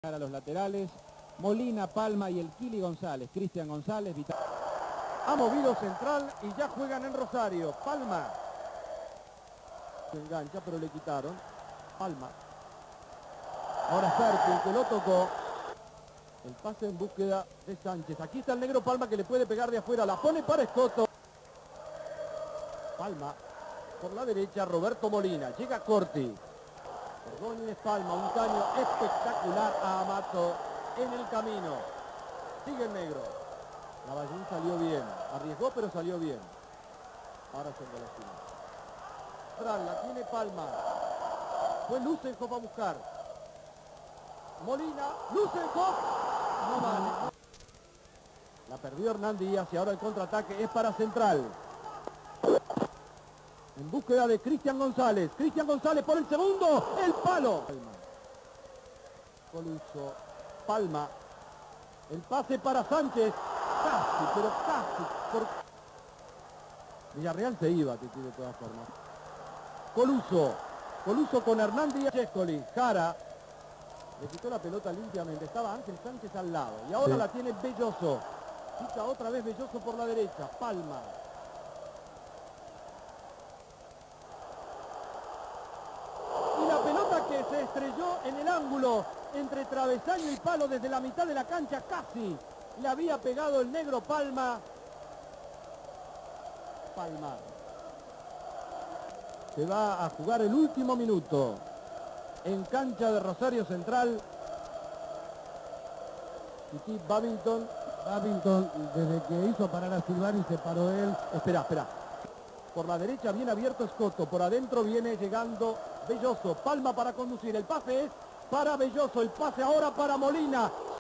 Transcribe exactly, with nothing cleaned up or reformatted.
A los laterales, Molina, Palma y el Kili González, Cristian González, Vital. Ha movido central y ya juegan en Rosario. Palma. Se engancha, pero le quitaron. Palma. Ahora Ferpin, que lo tocó. El pase en búsqueda de Sánchez. Aquí está el negro Palma, que le puede pegar de afuera. La pone para Escoto. Palma. Por la derecha, Roberto Molina. Llega Corti. Ordóñez, Palma, un caño espectacular a Amato en el camino. Sigue el negro. Lavallén salió bien. Arriesgó, pero salió bien. Ahora se engolosina. Tras la tiene Palma. Fue Lusenhoff a buscar. Molina. Lusenhoff. No vale. La perdió Hernán Díaz y ahora el contraataque es para Central. En búsqueda de Cristian González. Cristian González por el segundo. El palo. Palma. Coluso. Palma. El pase para Sánchez. Casi, pero casi. Por... Villarreal se iba, que de todas formas. Coluso. Coluso con Hernán Díaz. Chescoli. Jara. Le quitó la pelota limpiamente. Estaba Ángel Sánchez al lado. Y ahora sí. La tiene Belloso. Quita otra vez Belloso por la derecha. Palma. Que se estrelló en el ángulo entre travesaño y palo desde la mitad de la cancha, casi le había pegado el negro Palma. Palma se va a jugar el último minuto en cancha de Rosario Central. Titi Babington. Babington, desde que hizo parar a Silvani, se paró él. Espera, espera. Por la derecha viene abierto Escoto, por adentro viene llegando Belloso. Palma para conducir, el pase es para Belloso, el pase ahora para Molina.